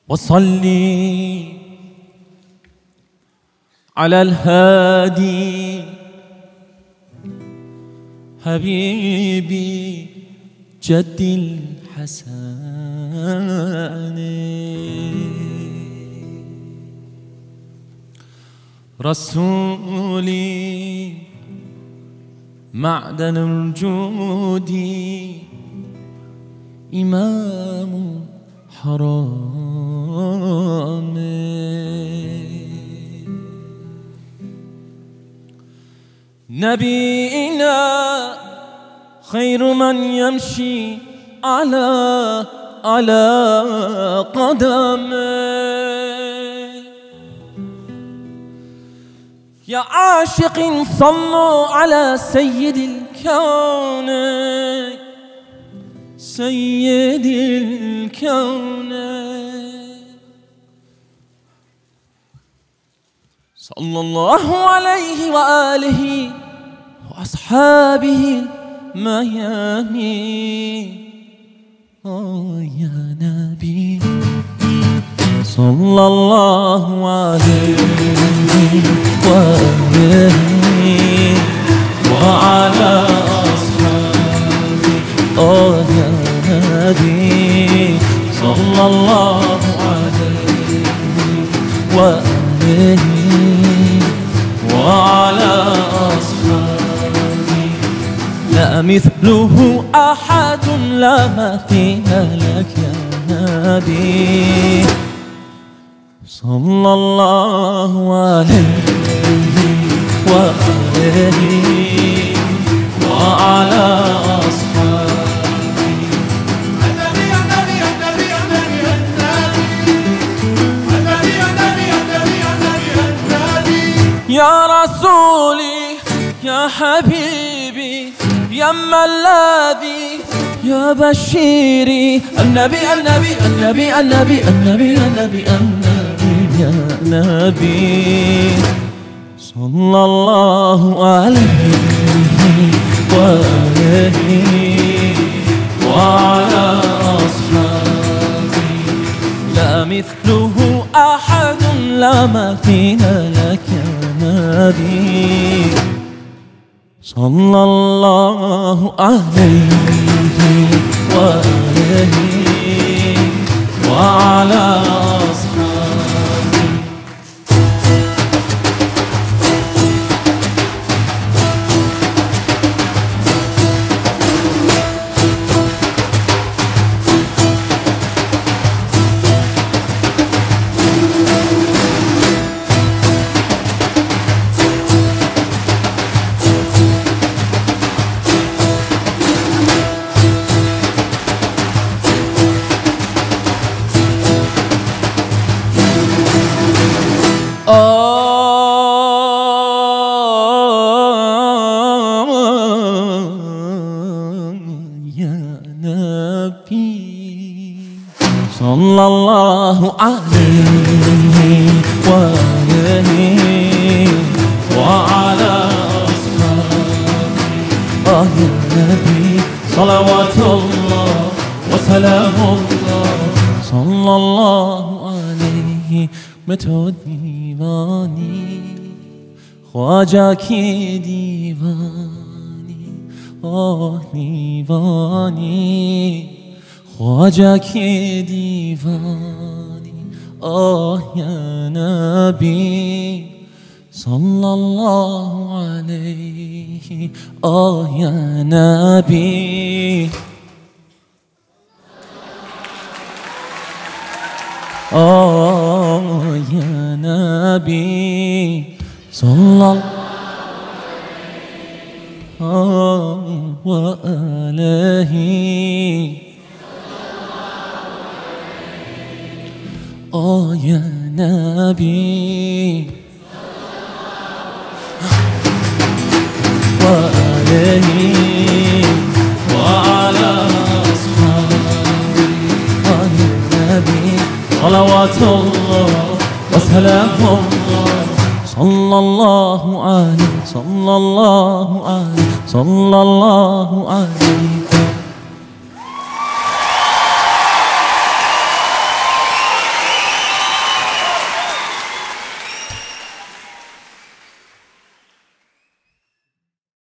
وصلي على الهادي حبيبي جد الحسن، رسولي معدن الجود، إمام حرام، نبينا خير من يمشي على قدمه. يا عاشق صلوا على سيد الكون، سيد الكون، صلى الله عليه وآله وأصحابه الميامين. يا نبي صلى الله عليه وآله وعلى أصحابه. يا نبي صلى الله عليه وآله وعلى أصحابه. لا مثله أحد لا مثيل لك يا نبي صلى الله عليه وآله وعلى أصحابه. النبي النبي النبي النبي النبي النبي النبي النبي النبي يا رسولي يا حبيبي يا الذي يا بشيري. النبي النبي النبي النبي النبي النبي النبي يا نبي صلى الله عليه وآله وعلى أصحابه. لا مثله أحد لا مثيل لك يا نبي صلى الله عليه وآله وعلى أصحابه. يا نبي صلى الله عليه وآله وعلى أصحابه. يا نبي صلوات الله وسلام الله صلى الله عليه. متو دیوانی خواجہ کی دیوانی، دیوانی خواجہ کی دیوانی. یا نبی صلی اللہ علیہ. یا نبی يا نبي صلى الله وآله يا نبي وآله وعلى أصحابه. يا نبي صلوات الله وسلام الله صلى الله عليه صلى الله عليه صلى الله عليه.